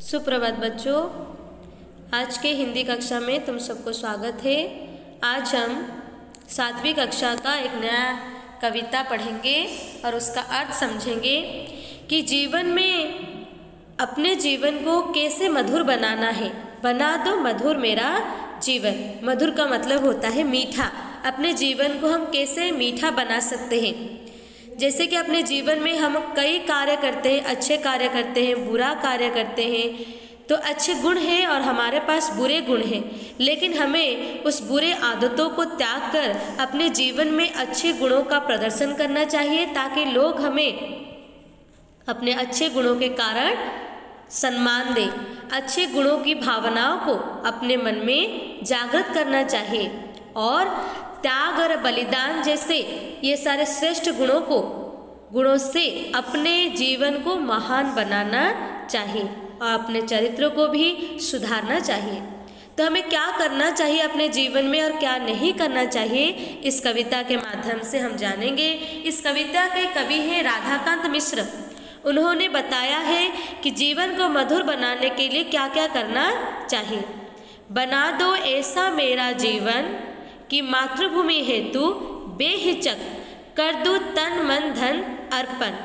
सुप्रभात बच्चों, आज के हिंदी कक्षा में तुम सबको स्वागत है। आज हम 7वीं कक्षा का एक नया कविता पढ़ेंगे और उसका अर्थ समझेंगे कि जीवन में अपने जीवन को कैसे मधुर बनाना है। बना दो मधुर मेरा जीवन। मधुर का मतलब होता है मीठा। अपने जीवन को हम कैसे मीठा बना सकते हैं। जैसे कि अपने जीवन में हम कई कार्य करते हैं, अच्छे कार्य करते हैं, बुरा कार्य करते हैं, तो अच्छे गुण हैं और हमारे पास बुरे गुण हैं, लेकिन हमें उस बुरे आदतों को त्याग कर अपने जीवन में अच्छे गुणों का प्रदर्शन करना चाहिए, ताकि लोग हमें अपने अच्छे गुणों के कारण सम्मान दें। अच्छे गुणों की भावनाओं को अपने मन में जागृत करना चाहिए और त्याग और बलिदान जैसे ये सारे श्रेष्ठ गुणों से अपने जीवन को महान बनाना चाहिए और अपने चरित्र को भी सुधारना चाहिए। तो हमें क्या करना चाहिए अपने जीवन में और क्या नहीं करना चाहिए, इस कविता के माध्यम से हम जानेंगे। इस कविता के कवि हैं राधाकांत मिश्र। उन्होंने बताया है कि जीवन को मधुर बनाने के लिए क्या क्या करना चाहिए। बना दो ऐसा मेरा जीवन कि मातृभूमि हेतु बेहिचक कर दूं तन मन धन अर्पण।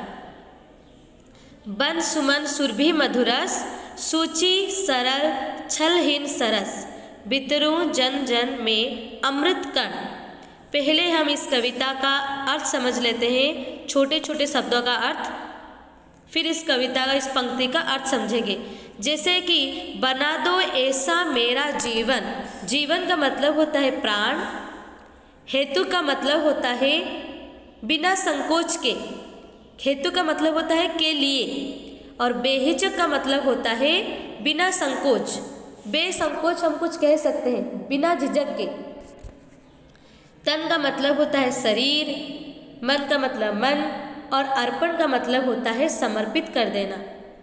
बन सुमन सुरभि मधुरस सूची सरल छलहीन सरस बितरूं जन जन में अमृत कण। पहले हम इस कविता का अर्थ समझ लेते हैं, छोटे छोटे शब्दों का अर्थ, फिर इस कविता का, इस पंक्ति का अर्थ समझेंगे। जैसे कि बना दो ऐसा मेरा जीवन। जीवन का मतलब होता है प्राण। हेतु का मतलब होता है बिना संकोच के। हेतु का मतलब होता है के लिए, और बेहिचक का मतलब होता है बिना संकोच। बेसंकोच हम कुछ कह सकते हैं, बिना झिझक के। तन का मतलब होता है शरीर, मन का मतलब मन, और अर्पण का मतलब होता है समर्पित कर देना।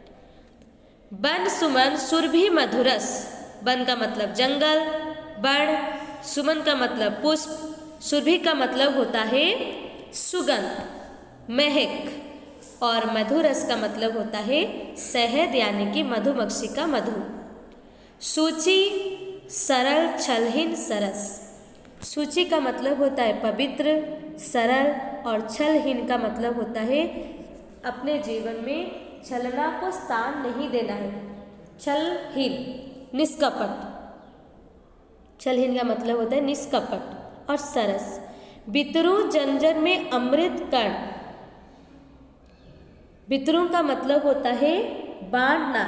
बन सुमन सुरभि मधुरस। बन का मतलब जंगल, बन, सुमन का मतलब पुष्प, सुरभि का मतलब होता है सुगंध, महक, और मधुरस का मतलब होता है शहद, यानी कि मधुमक्खी का मधु। सूची सरल छलहीन सरस। सूची का मतलब होता है पवित्र, सरल, और छलहीन का मतलब होता है अपने जीवन में छलना को स्थान नहीं देना है। छलहीन, निष्कपट। छलहीन का मतलब होता है निष्कपट और सरस। बितरू जन जन में अमृत कण। बितरू का मतलब होता है बांटना,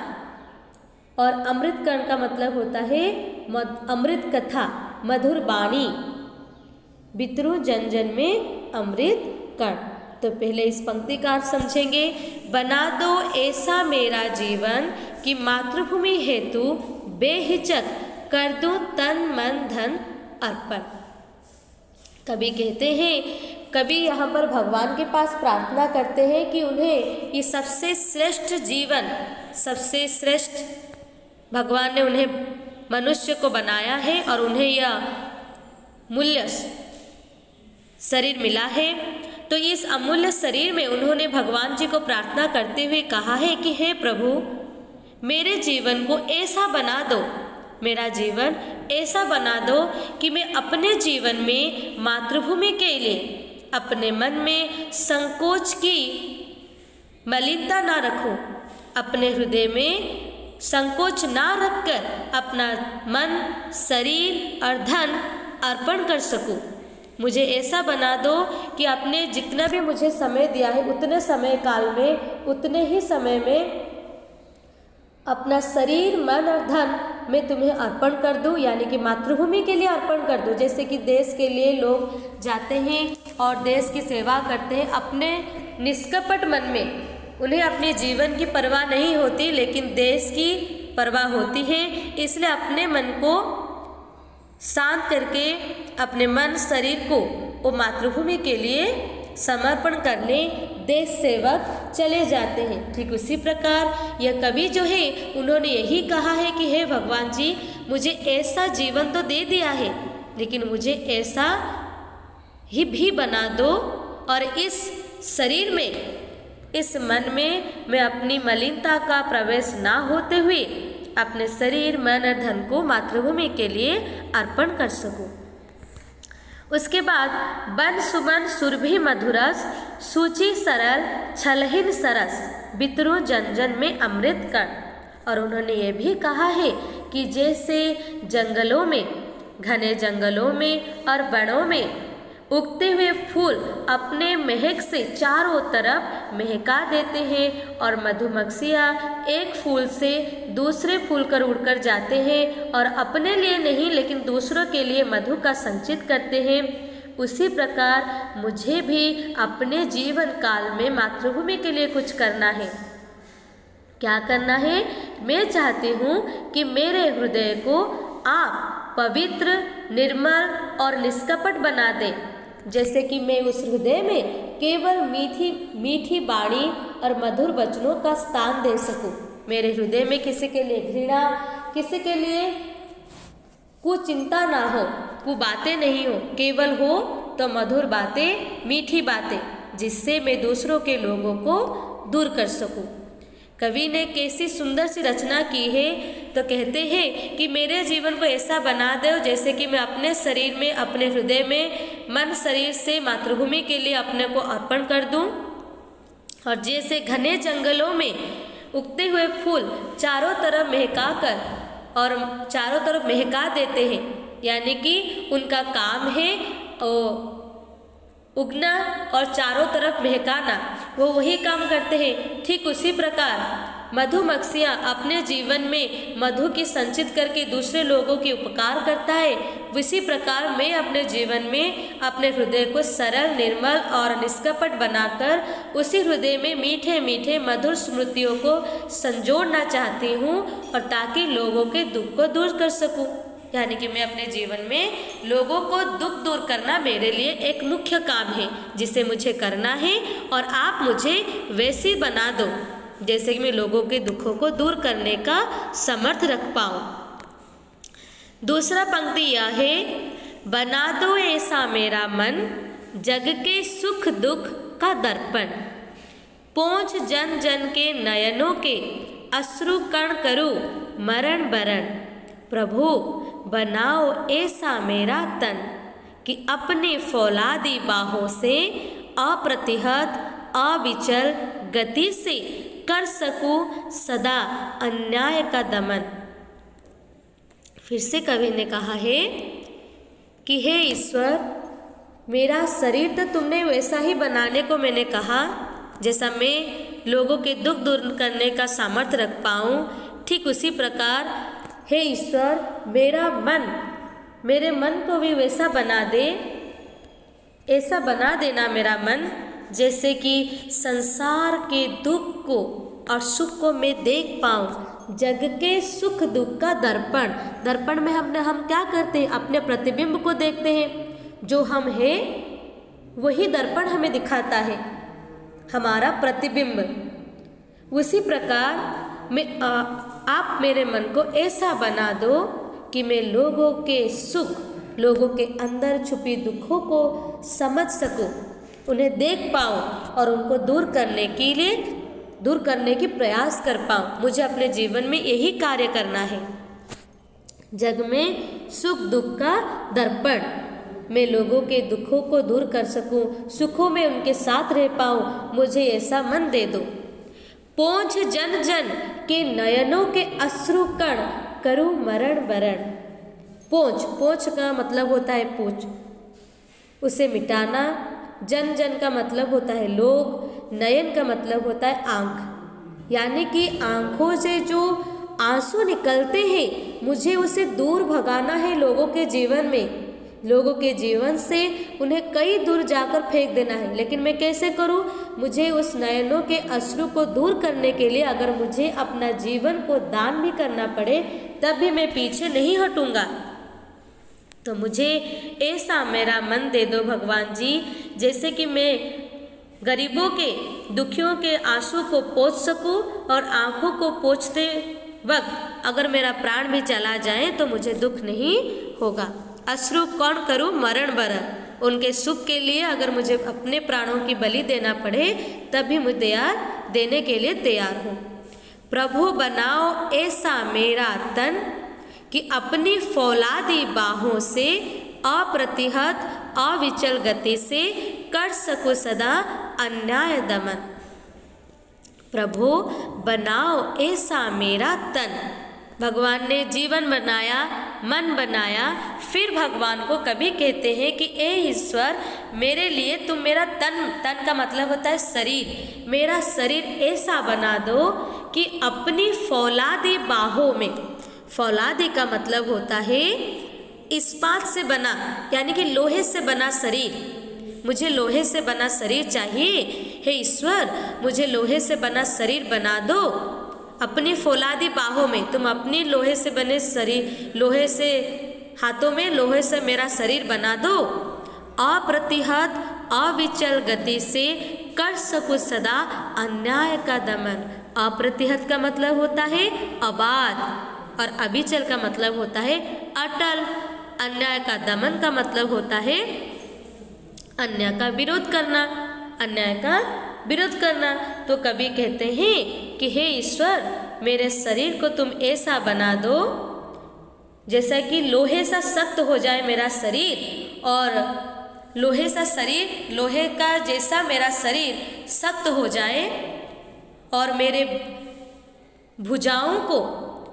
और अमृत कण का मतलब होता है अमृत कथा, मधुर वाणी। बितरू जन जन में अमृत कण। तो पहले इस पंक्ति का अर्थ समझेंगे। बना दो ऐसा मेरा जीवन कि मातृभूमि हेतु बेहिचक कर दूं तन मन धन अर्पण। कवि कहते हैं, कवि यहाँ पर भगवान के पास प्रार्थना करते हैं कि उन्हें ये सबसे श्रेष्ठ जीवन, सबसे श्रेष्ठ भगवान ने उन्हें मनुष्य को बनाया है और उन्हें यह मूल्य शरीर मिला है। तो इस अमूल्य शरीर में उन्होंने भगवान जी को प्रार्थना करते हुए कहा है कि हे प्रभु, मेरे जीवन को ऐसा बना दो, मेरा जीवन ऐसा बना दो कि मैं अपने जीवन में मातृभूमि के लिए अपने मन में संकोच की मलिनता ना रखूं, अपने हृदय में संकोच ना रखकर अपना मन, शरीर और धन अर्पण कर सकूं। मुझे ऐसा बना दो कि आपने जितना भी मुझे समय दिया है, उतने समय काल में, उतने ही समय में अपना शरीर, मन और धन मैं तुम्हें अर्पण कर दूं, यानी कि मातृभूमि के लिए अर्पण कर दूं। जैसे कि देश के लिए लोग जाते हैं और देश की सेवा करते हैं अपने निष्कपट मन में। उन्हें अपने जीवन की परवाह नहीं होती, लेकिन देश की परवाह होती है। इसलिए अपने मन को शांत करके अपने मन, शरीर को वो मातृभूमि के लिए समर्पण करने देश सेवक चले जाते हैं। ठीक उसी प्रकार यह कवि जो है, उन्होंने यही कहा है कि हे भगवान जी, मुझे ऐसा जीवन तो दे दिया है, लेकिन मुझे ऐसा ही भी बना दो, और इस शरीर में इस मन में मैं अपनी मलिनता का प्रवेश ना होते हुए अपने शरीर, मन और धन को मातृभूमि के लिए अर्पण कर सकूं। उसके बाद बन सुमन सुरभि मधुरस, सूची सरल छलहीन सरस, बितरू जन जन में अमृत कण। और उन्होंने ये भी कहा है कि जैसे जंगलों में, घने जंगलों में और वनों में उगते हुए फूल अपने महक से चारों तरफ महका देते हैं और मधुमक्खियाँ एक फूल से दूसरे फूल पर उड़कर जाते हैं और अपने लिए नहीं लेकिन दूसरों के लिए मधु का संचित करते हैं, उसी प्रकार मुझे भी अपने जीवन काल में मातृभूमि के लिए कुछ करना है। क्या करना है? मैं चाहती हूँ कि मेरे हृदय को आप पवित्र, निर्मल और निष्कपट बना दें, जैसे कि मैं उस हृदय में केवल मीठी मीठी बाणी और मधुर वचनों का स्थान दे सकूं। मेरे हृदय में किसी के लिए घृणा, किसी के लिए कुछ चिंता ना हो, कुछ बातें नहीं हो, केवल हो तो मधुर बातें, मीठी बातें, जिससे मैं दूसरों के लोगों को दूर कर सकूं। कवि ने कैसी सुंदर सी रचना की है, तो कहते हैं कि मेरे जीवन को ऐसा बना दो जैसे कि मैं अपने शरीर में, अपने हृदय में, मन शरीर से मातृभूमि के लिए अपने को अर्पण कर दूं। और जैसे घने जंगलों में उगते हुए फूल चारों तरफ महका कर और चारों तरफ महका देते हैं, यानी कि उनका काम है उगना और चारों तरफ महकाना, वो वही काम करते हैं। ठीक उसी प्रकार मधुमक्खियाँ अपने जीवन में मधु की संचित करके दूसरे लोगों की उपकार करता है, उसी प्रकार मैं अपने जीवन में अपने हृदय को सरल, निर्मल और निष्कपट बनाकर उसी हृदय में मीठे मीठे मधुर स्मृतियों को संजोड़ना चाहती हूँ, और ताकि लोगों के दुख को दूर कर सकूँ। यानी कि मैं अपने जीवन में लोगों को दुख दूर करना मेरे लिए एक मुख्य काम है, जिसे मुझे करना है, और आप मुझे वैसी बना दो जैसे कि मैं लोगों के दुखों को दूर करने का समर्थ रख पाऊँ। दूसरा पंक्ति यह है, बना दो ऐसा मेरा मन, जग के सुख दुख का दर्पण, पोंछ जन जन के नयनों के, अश्रु कण करूँ मरण बरण। प्रभु बनाओ ऐसा मेरा तन, कि अपने फौलादी बाहों से अप्रतिहत अविचल गति से कर सकूं सदा अन्याय का दमन। फिर से कवि ने कहा है कि हे ईश्वर, मेरा शरीर तो तुमने वैसा ही बनाने को मैंने कहा जैसा मैं लोगों के दुख दूर करने का सामर्थ्य रख पाऊँ, ठीक उसी प्रकार हे ईश्वर, मेरे मन को भी वैसा बना दे, ऐसा बना देना मेरा मन जैसे कि संसार के दुख को और सुख को मैं देख पाऊँ। जग के सुख दुख का दर्पण, दर्पण में हम क्या करते हैं? अपने प्रतिबिंब को देखते हैं। जो हम हैं वही दर्पण हमें दिखाता है, हमारा प्रतिबिंब। उसी प्रकार आप मेरे मन को ऐसा बना दो कि मैं लोगों के सुख, लोगों के अंदर छुपी दुखों को समझ सकूं, उन्हें देख पाऊं और उनको दूर करने की प्रयास कर पाऊं। मुझे अपने जीवन में यही कार्य करना है। जग में सुख दुख का दर्पण, मैं लोगों के दुखों को दूर कर सकूं, सुखों में उनके साथ रह पाऊं, मुझे ऐसा मन दे दो। पोंछ जन जन के नयनों के अश्रु कण करूं मरण बरण। पोंछ का मतलब होता है पूछ, उसे मिटाना। जन जन का मतलब होता है लोग, नयन का मतलब होता है आँख, यानी कि आँखों से जो आंसू निकलते हैं मुझे उसे दूर भगाना है लोगों के जीवन में, लोगों के जीवन से उन्हें कई दूर जाकर फेंक देना है। लेकिन मैं कैसे करूं? मुझे उस नयनों के अश्रु को दूर करने के लिए अगर मुझे अपना जीवन को दान भी करना पड़े तब भी मैं पीछे नहीं हटूंगा। तो मुझे ऐसा मेरा मन दे दो भगवान जी, जैसे कि मैं गरीबों के, दुखियों के आंसू को पोंछ सकूं, और आँखों को पोंछते वक्त अगर मेरा प्राण भी चला जाए तो मुझे दुख नहीं होगा। अश्रु कौन करूं मरण बरण, उनके सुख के लिए अगर मुझे अपने प्राणों की बलि देना पड़े तब भी मैं देने के लिए तैयार हूँ। प्रभु बनाओ ऐसा मेरा तन कि अपनी फौलादी बाहों से अप्रतिहत अविचल गति से कर सकूं सदा अन्याय दमन। प्रभु बनाओ ऐसा मेरा तन। भगवान ने जीवन बनाया, मन बनाया, फिर भगवान को कभी कहते हैं कि ए ईश्वर मेरे लिए तुम मेरा तन का मतलब होता है शरीर, मेरा शरीर ऐसा बना दो कि अपनी फौलादी बाहों में, फौलादी का मतलब होता है इस्पात से बना, यानी कि लोहे से बना शरीर। मुझे लोहे से बना शरीर चाहिए, हे ईश्वर मुझे लोहे से बना शरीर बना दो। अपनी फौलादी बाहों में तुम अपनी लोहे से बने शरीर, लोहे से हाथों में लोहे से मेरा शरीर बना दो। अप्रतिहत अविचल गति से कर सकूं सदा अन्याय का दमन। अप्रतिहत का मतलब होता है अबाध और अविचल का मतलब होता है अटल। अन्याय का दमन का मतलब होता है अन्याय का विरोध करना, अन्याय का विरोध करना। तो कभी कहते हैं कि हे ईश्वर मेरे शरीर को तुम ऐसा बना दो जैसा कि लोहे सा सख्त हो जाए मेरा शरीर, और लोहे सा शरीर, लोहे का जैसा मेरा शरीर सख्त हो जाए, और मेरे भुजाओं को,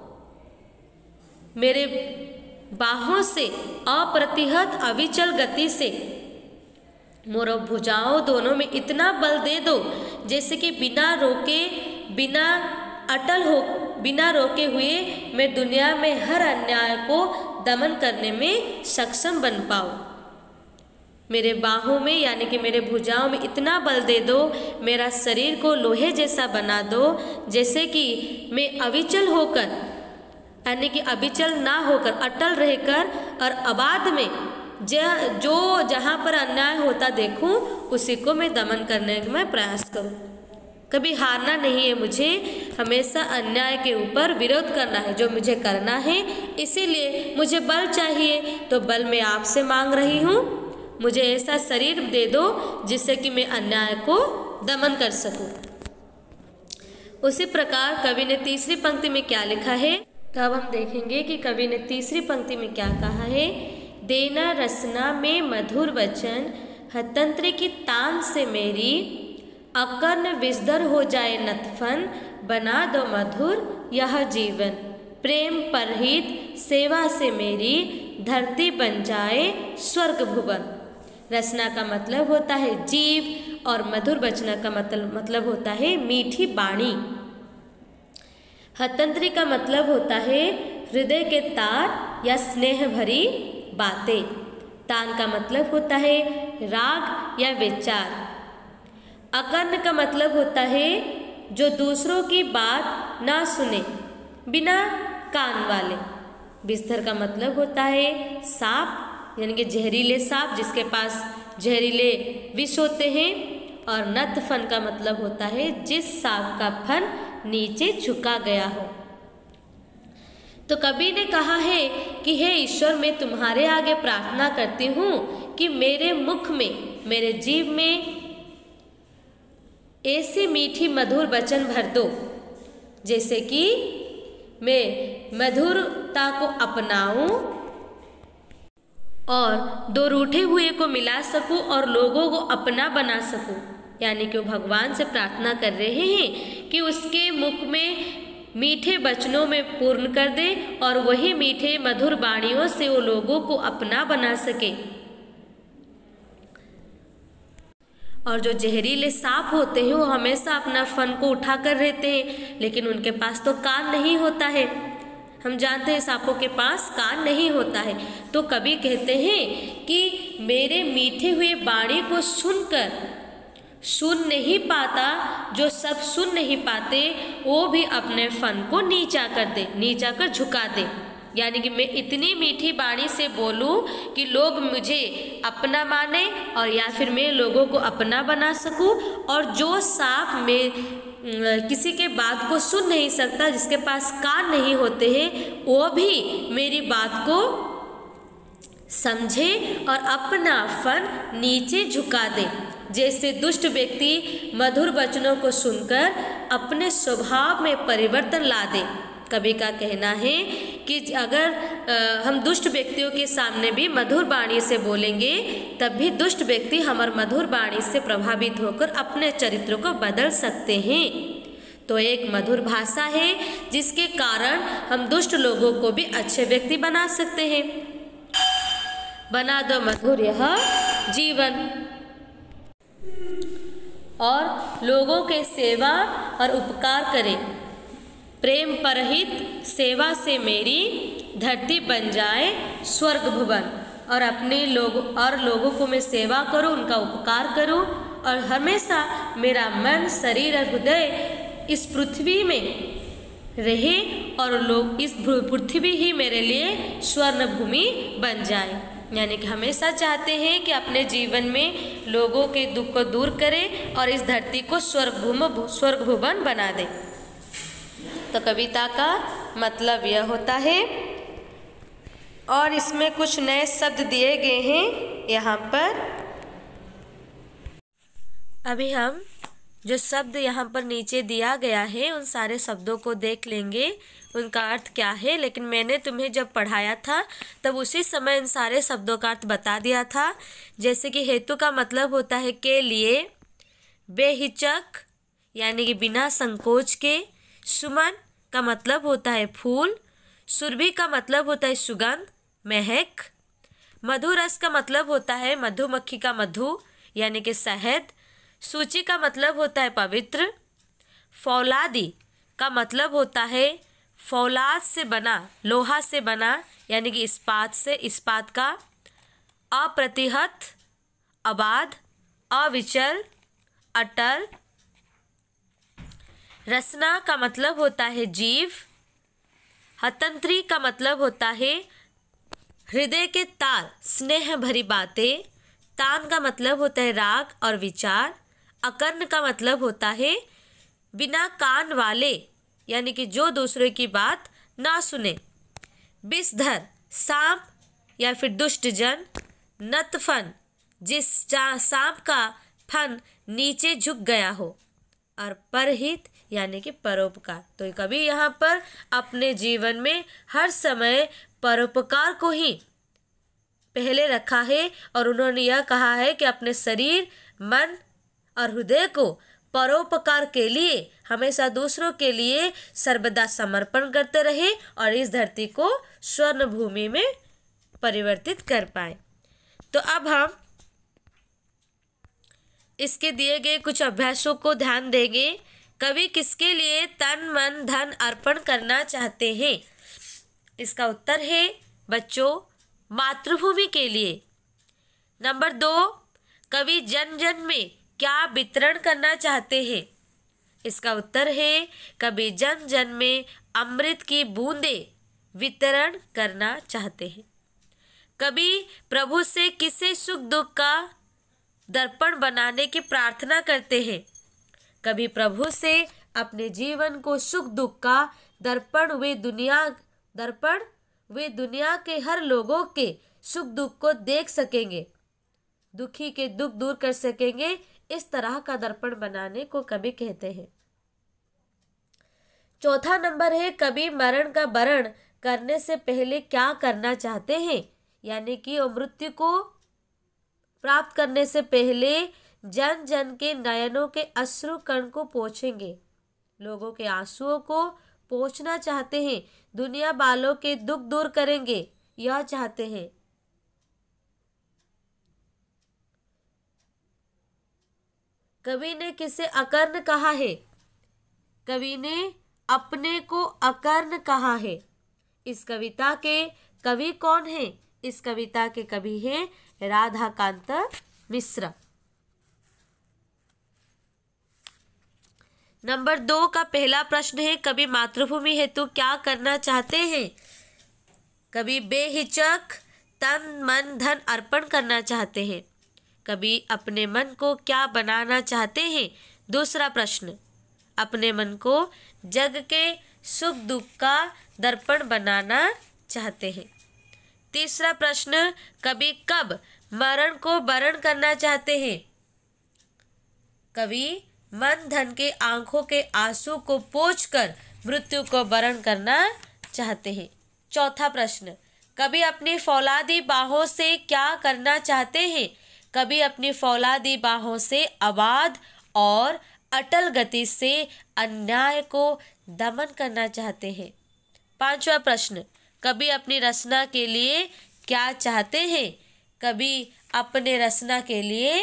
मेरे बाहों से अप्रतिहत अविचल गति से, मोर भुजाओं दोनों में इतना बल दे दो जैसे कि बिना रोके, बिना अटल हो, बिना रोके हुए मैं दुनिया में हर अन्याय को दमन करने में सक्षम बन पाऊँ। मेरे बाहों में यानी कि मेरे भुजाओं में इतना बल दे दो, मेरा शरीर को लोहे जैसा बना दो जैसे कि मैं अविचल होकर, यानी कि अविचल ना होकर अटल रहकर और अबाध में जो जहाँ पर अन्याय होता देखूं उसी को मैं दमन करने का मैं प्रयास करूं। कभी हारना नहीं है मुझे, हमेशा अन्याय के ऊपर विरोध करना है जो मुझे करना है। इसीलिए मुझे बल चाहिए, तो बल मैं आपसे मांग रही हूँ। मुझे ऐसा शरीर दे दो जिससे कि मैं अन्याय को दमन कर सकूं। उसी प्रकार कवि ने तीसरी पंक्ति में क्या लिखा है, तो अब हम देखेंगे कि कवि ने तीसरी पंक्ति में क्या कहा है। देना रसना में मधुर वचन, हतंत्र की तान से मेरी, अकर्ण विस्दर हो जाए नतफन, बना दो मधुर यह जीवन। प्रेम परहित सेवा से मेरी, धरती बन जाए स्वर्ग भुवन। रसना का मतलब होता है जीव और मधुर वचन का मतलब होता है मीठी बाणी। हतंत्री का मतलब होता है हृदय के तार या स्नेह भरी बातें। तान का मतलब होता है राग या विचार। अकर्ण का मतलब होता है जो दूसरों की बात ना सुने, बिना कान वाले। बिस्तर का मतलब होता है सांप, यानी कि जहरीले सांप जिसके पास जहरीले विष होते हैं। और नत फन का मतलब होता है जिस सांप का फन नीचे झुका गया हो। तो कवि ने कहा है कि हे ईश्वर मैं तुम्हारे आगे प्रार्थना करती हूँ कि मेरे मुख में, मेरे जीव में ऐसी मीठी मधुर वचन भर दो जैसे कि मैं मधुरता को अपनाऊं और दो रूठे हुए को मिला सकूं और लोगों को अपना बना सकूं। यानी कि वो भगवान से प्रार्थना कर रहे हैं कि उसके मुख में मीठे वचनों में पूर्ण कर दे और वही मीठे मधुर वाणियों से वो लोगों को अपना बना सके। और जो जहरीले सांप होते हैं वो हमेशा अपना फन को उठा कर रहते हैं, लेकिन उनके पास तो कान नहीं होता है। हम जानते हैं सांपों के पास कान नहीं होता है। तो कवि कहते हैं कि मेरे मीठे हुए वाणी को सुनकर सुन नहीं पाता, जो सब सुन नहीं पाते वो भी अपने फन को नीचा कर दे, नीचा कर झुका दे। यानी कि मैं इतनी मीठी वाणी से बोलूं कि लोग मुझे अपना माने और या फिर मैं लोगों को अपना बना सकूं। और जो सांप में किसी के बात को सुन नहीं सकता, जिसके पास कान नहीं होते हैं, वो भी मेरी बात को समझे और अपना फन नीचे झुका दे। जैसे दुष्ट व्यक्ति मधुर वचनों को सुनकर अपने स्वभाव में परिवर्तन ला दे। कवि का कहना है कि अगर हम दुष्ट व्यक्तियों के सामने भी मधुर वाणी से बोलेंगे, तब भी दुष्ट व्यक्ति हमारे मधुर वाणी से प्रभावित होकर अपने चरित्र को बदल सकते हैं। तो एक मधुर भाषा है जिसके कारण हम दुष्ट लोगों को भी अच्छे व्यक्ति बना सकते हैं। बना दो मधुर यह जीवन। और लोगों के सेवा और उपकार करें। प्रेम परहित सेवा से मेरी धरती बन जाए स्वर्ग भुवन। और अपने लोगों को मैं सेवा करूं, उनका उपकार करूं, और हमेशा मेरा मन, शरीर और हृदय इस पृथ्वी में रहे और लोग इस पृथ्वी ही मेरे लिए स्वर्ण भूमि बन जाए। यानी कि हमेशा चाहते हैं कि अपने जीवन में लोगों के दुख को दूर करें और इस धरती को स्वर्ग भुवन बना दें। तो कविता का मतलब यह होता है। और इसमें कुछ नए शब्द दिए गए हैं यहाँ पर। अभी हम जो शब्द यहाँ पर नीचे दिया गया है उन सारे शब्दों को देख लेंगे, उनका अर्थ क्या है। लेकिन मैंने तुम्हें जब पढ़ाया था तब उसी समय इन सारे शब्दों का अर्थ बता दिया था। जैसे कि हेतु का मतलब होता है के लिए, बेहिचक यानी कि बिना संकोच के, सुमन का मतलब होता है फूल, सुरभि का मतलब होता है सुगंध, महक, मधुरस का मतलब होता है मधुमक्खी का मधु यानी कि शहद, सूची का मतलब होता है पवित्र, फौलादी का मतलब होता है फौलाद से बना, लोहा से बना यानी कि इस्पात से, इस्पात का, अप्रतिहत, अबाध, अविचल, अटल, रसना का मतलब होता है जीव, हतंत्री का मतलब होता है हृदय के तार, स्नेह भरी बातें, तान का मतलब होता है राग और विचार, अकर्ण का मतलब होता है बिना कान वाले यानी कि जो दूसरे की बात ना सुने, विषधर सांप या फिर दुष्ट जन, नतफन जिस सांप का फन नीचे झुक गया हो, और परहित यानी कि परोपकार। तो कभी यहाँ पर अपने जीवन में हर समय परोपकार को ही पहले रखा है और उन्होंने यह कहा है कि अपने शरीर, मन और हृदय को परोपकार के लिए, हमेशा दूसरों के लिए सर्वदा समर्पण करते रहे और इस धरती को स्वर्ण भूमि में परिवर्तित कर पाए। तो अब हम इसके दिए गए कुछ अभ्यासों को ध्यान देंगे। कवि किसके लिए तन मन धन अर्पण करना चाहते हैं? इसका उत्तर है बच्चों मातृभूमि के लिए। नंबर 2, कवि जन जन में क्या वितरण करना चाहते हैं? इसका उत्तर है कवि जन जन में अमृत की बूंदें वितरण करना चाहते हैं। कवि प्रभु से किसे सुख दुख का दर्पण बनाने की प्रार्थना करते हैं? कभी प्रभु से अपने जीवन को सुख दुख का दर्पण वे दुनिया के हर लोगों के सुख दुख को देख सकेंगे, दुखी के दुख दूर कर सकेंगे। इस तरह का दर्पण बनाने को कवि कहते हैं। चौथा नंबर है कवि मरण का वरण करने से पहले क्या करना चाहते हैं? यानी कि मृत्यु को प्राप्त करने से पहले जन जन के नयनों के अश्रु कण को पोंछेंगे, लोगों के आंसुओं को पोंछना चाहते हैं, दुनिया वालों के दुख दूर करेंगे, यह चाहते हैं। कवि ने किसे अकर्ण कहा है? कवि ने अपने को अकर्ण कहा है। इस कविता के कवि कौन है? इस कविता के कवि हैं राधाकांत मिश्र। नंबर 2 का पहला प्रश्न है कवि मातृभूमि हेतु क्या करना चाहते हैं? कवि बेहिचक तन मन धन अर्पण करना चाहते हैं। कवि अपने मन को क्या बनाना चाहते हैं? दूसरा प्रश्न, अपने मन को जग के सुख दुख का दर्पण बनाना चाहते हैं। तीसरा प्रश्न, कवि कब मरण को वरण करना चाहते हैं? कवि मन धन के आंखों के आंसू को पोंछकर मृत्यु को वरण करना चाहते हैं। चौथा प्रश्न, कवि अपनी फौलादी बाहों से क्या करना चाहते हैं? कवि अपनी फौलादी बाहों से अबाध और अटल गति से अन्याय को दमन करना चाहते हैं। पांचवा प्रश्न, कवि अपनी रचना के लिए क्या चाहते हैं? कवि अपने रचना के लिए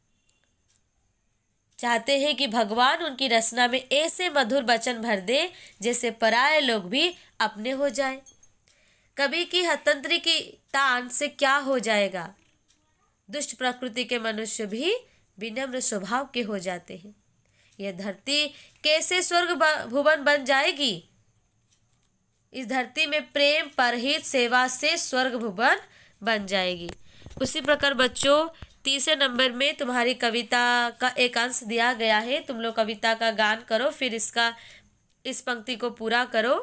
चाहते हैं कि भगवान उनकी रचना में ऐसे मधुर वचन भर दे जैसे पराये लोग भी अपने हो जाए। कवि की हतंत्री की तान से क्या हो जाएगा? दुष्ट प्रकृति के मनुष्य भी विनम्र स्वभाव के हो जाते हैं। यह धरती कैसे स्वर्ग भुवन बन जाएगी? इस धरती में प्रेम परहित सेवा से स्वर्ग भुवन बन जाएगी। उसी प्रकार बच्चों, तीसरे नंबर में तुम्हारी कविता का एक अंश दिया गया है। तुम लोग कविता का गान करो, फिर इस पंक्ति को पूरा करो।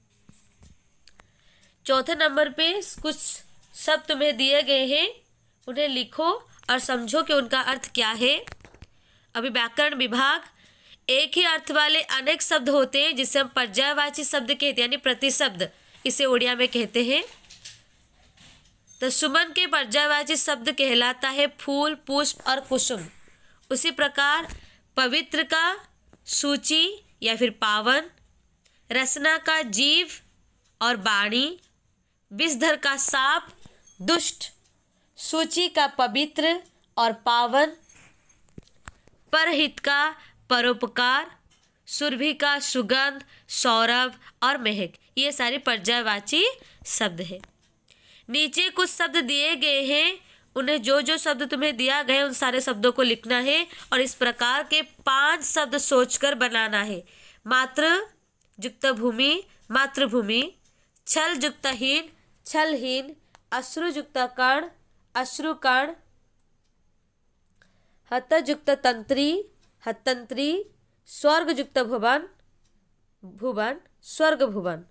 चौथे नंबर पे कुछ शब्द तुम्हें दिए गए हैं, उन्हें लिखो और समझो कि उनका अर्थ क्या है। अभी व्याकरण विभाग, एक ही अर्थ वाले अनेक शब्द होते हैं जिसे हम पर्यायवाची शब्द कहते हैं, यानी प्रतिशब्द इसे उड़िया में कहते हैं। तो सुमन के पर्यायवाची शब्द कहलाता है फूल, पुष्प और कुसुम। उसी प्रकार पवित्र का सूची या फिर पावन, रसना का जीव और वाणी, विषधर का साप दुष्ट, सूची का पवित्र और पावन, परहित का परोपकार, सुरभि का सुगंध, सौरभ और महक, ये सारे पर्यायवाची शब्द हैं। नीचे कुछ शब्द दिए गए हैं, उन्हें जो जो शब्द तुम्हें दिया गया उन सारे शब्दों को लिखना है और इस प्रकार के 5 शब्द सोचकर बनाना है। मातृ युक्त भूमि, मातृभूमि, छल युक्त हीन, छलहीन, अश्रु युक्त कर्ण, अश्रुकर्ण, हत युक्त तंत्री, हतंत्री, स्वर्ग युक्त भुवन, भुवन, स्वर्ग भुवन।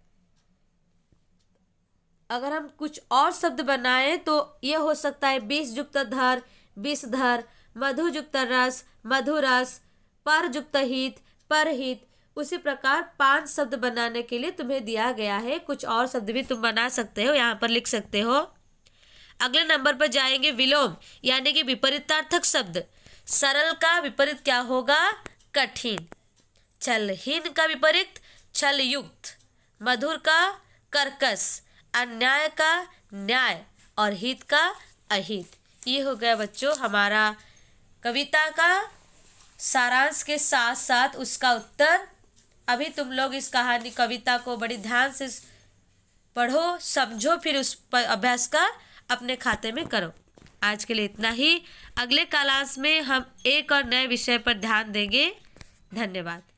अगर हम कुछ और शब्द बनाएं तो ये हो सकता है विष युक्त धर, विषधर, मधु युक्त रस, मधुरस, पर युक्त हित, परहित। उसी प्रकार 5 शब्द बनाने के लिए तुम्हें दिया गया है। कुछ और शब्द भी तुम बना सकते हो, यहाँ पर लिख सकते हो। अगले नंबर पर जाएंगे विलोम, यानी कि विपरीतार्थक शब्द। सरल का विपरीत क्या होगा? कठिन। छलहीन का विपरीत छलयुक्त, मधुर का कर्कश, अन्याय का न्याय और हित का अहित। ये हो गया बच्चों हमारा कविता का सारांश के साथ साथ उसका उत्तर। अभी तुम लोग इस कहानी कविता को बड़ी ध्यान से पढ़ो, समझो, फिर उस अभ्यास का अपने खाते में करो। आज के लिए इतना ही। अगले क्लास में हम एक और नए विषय पर ध्यान देंगे। धन्यवाद।